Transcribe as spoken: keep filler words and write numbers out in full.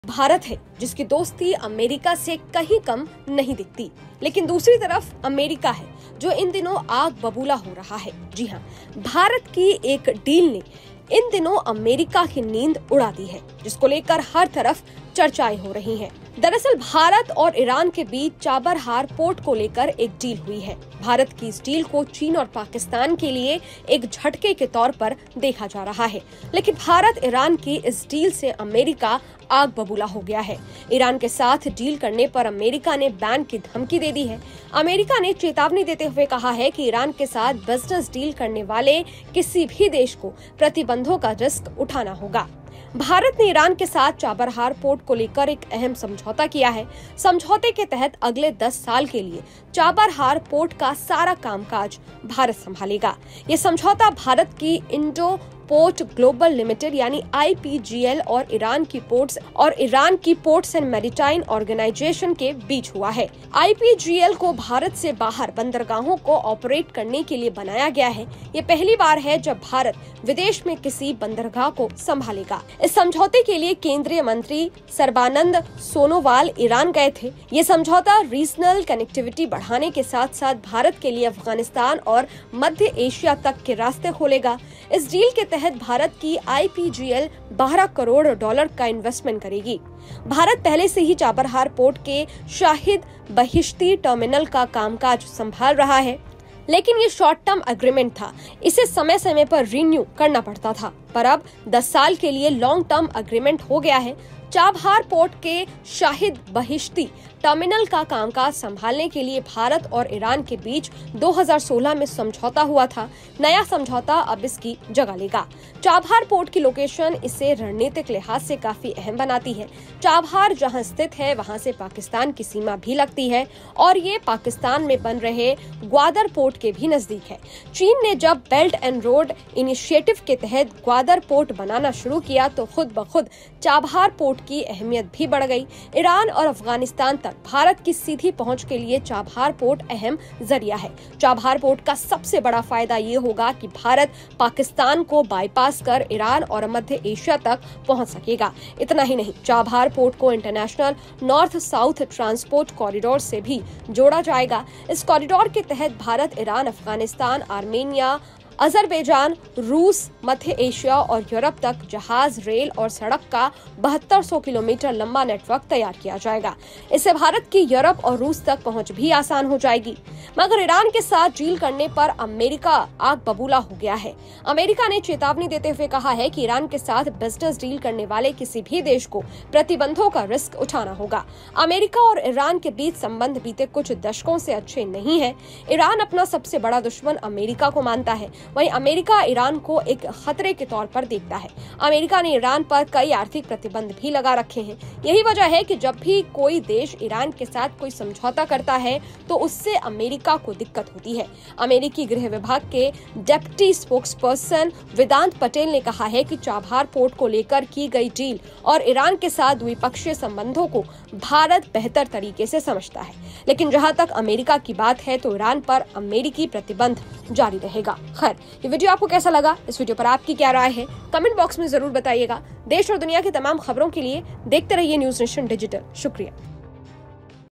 भारत है जिसकी दोस्ती अमेरिका से कहीं कम नहीं दिखती, लेकिन दूसरी तरफ अमेरिका है जो इन दिनों आग बबूला हो रहा है। जी हाँ, भारत की एक डील ने इन दिनों अमेरिका की नींद उड़ा दी है, जिसको लेकर हर तरफ चर्चाएं हो रही हैं। दरअसल भारत और ईरान के बीच चाबहार पोर्ट को लेकर एक डील हुई है। भारत की इस डील को चीन और पाकिस्तान के लिए एक झटके के तौर पर देखा जा रहा है, लेकिन भारत ईरान की इस डील से अमेरिका आग बबूला हो गया है। ईरान के साथ डील करने पर अमेरिका ने बैन की धमकी दे दी है। अमेरिका ने चेतावनी देते हुए कहा है कि ईरान के साथ बिजनेस डील करने वाले किसी भी देश को प्रतिबंधों का रिस्क उठाना होगा। भारत ने ईरान के साथ चाबहार पोर्ट को लेकर एक अहम समझौता किया है। समझौते के तहत अगले दस साल के लिए चाबहार पोर्ट का सारा कामकाज भारत संभालेगा। ये समझौता भारत की इंडो पोर्ट ग्लोबल लिमिटेड यानी आई पी जी एल और ईरान की पोर्ट्स और ईरान की पोर्ट्स एंड मैरीटाइम ऑर्गेनाइजेशन के बीच हुआ है। आई पी जी एल को भारत से बाहर बंदरगाहों को ऑपरेट करने के लिए बनाया गया है। ये पहली बार है जब भारत विदेश में किसी बंदरगाह को संभालेगा। इस समझौते के लिए केंद्रीय मंत्री सर्बानंद सोनोवाल ईरान गए थे। ये समझौता रीजनल कनेक्टिविटी बढ़ाने के साथ साथ भारत के लिए अफगानिस्तान और मध्य एशिया तक के रास्ते खोलेगा। इस डील के तहत भारत की आई पी जी एल बारह करोड़ डॉलर का इन्वेस्टमेंट करेगी। भारत पहले से ही चाबहार पोर्ट के शाहिद बहिश्ती टर्मिनल का कामकाज संभाल रहा है, लेकिन ये शॉर्ट टर्म एग्रीमेंट था। इसे समय समय पर रिन्यू करना पड़ता था, पर अब दस साल के लिए लॉन्ग टर्म एग्रीमेंट हो गया है। चाबहार पोर्ट के शाहिद बहिश्ती टर्मिनल का कामकाज संभालने के लिए भारत और ईरान के बीच दो हज़ार सोलह में समझौता हुआ था। नया समझौता अब इसकी जगह लेगा। चाबहार पोर्ट की लोकेशन इसे रणनीतिक लिहाज से काफी अहम बनाती है। चाबहार जहां स्थित है वहां से पाकिस्तान की सीमा भी लगती है और ये पाकिस्तान में बन रहे ग्वादर पोर्ट के भी नजदीक है। चीन ने जब बेल्ट एंड रोड इनिशिएटिव के तहत ग्वादर पोर्ट बनाना शुरू किया तो खुद ब खुद चाबहार पोर्ट की अहमियत भी बढ़ गई। ईरान और अफगानिस्तान तक भारत की सीधी पहुंच के लिए चाबहार पोर्ट अहम जरिया है। चाबहार पोर्ट का सबसे बड़ा फायदा ये होगा कि भारत पाकिस्तान को बाईपास कर ईरान और मध्य एशिया तक पहुंच सकेगा। इतना ही नहीं, चाबहार पोर्ट को international north south transport corridor से भी जोड़ा जाएगा। इस कॉरिडोर के तहत भारत, ईरान, अफगानिस्तान, आर्मेनिया, अजरबैजान, रूस, मध्य एशिया और यूरोप तक जहाज, रेल और सड़क का बहत्तर सौ किलोमीटर लंबा नेटवर्क तैयार किया जाएगा। इससे भारत की यूरोप और रूस तक पहुंच भी आसान हो जाएगी। मगर ईरान के साथ डील करने पर अमेरिका आग बबूला हो गया है। अमेरिका ने चेतावनी देते हुए कहा है कि ईरान के साथ बिजनेस डील करने वाले किसी भी देश को प्रतिबंधों का रिस्क उठाना होगा। अमेरिका और ईरान के बीच संबंध बीते कुछ दशकों से अच्छे नहीं है। ईरान अपना सबसे बड़ा दुश्मन अमेरिका को मानता है, वहीं अमेरिका ईरान को एक खतरे के तौर पर देखता है। अमेरिका ने ईरान पर कई आर्थिक प्रतिबंध भी लगा रखे हैं। यही वजह है कि जब भी कोई देश ईरान के साथ कोई समझौता करता है तो उससे अमेरिका को दिक्कत होती है। अमेरिकी गृह विभाग के डेप्टी स्पोक्सपर्सन वेदांत पटेल ने कहा है कि चाबहार पोर्ट को लेकर की गई डील और ईरान के साथ द्विपक्षीय संबंधों को भारत बेहतर तरीके से समझता है, लेकिन जहां तक अमेरिका की बात है तो ईरान पर अमेरिकी प्रतिबंध जारी रहेगा। खैर, ये वीडियो आपको कैसा लगा? इस वीडियो पर आपकी क्या राय है? कमेंट बॉक्स में जरूर बताइएगा। देश और दुनिया की तमाम खबरों के लिए देखते रहिए न्यूज नेशन डिजिटल। शुक्रिया।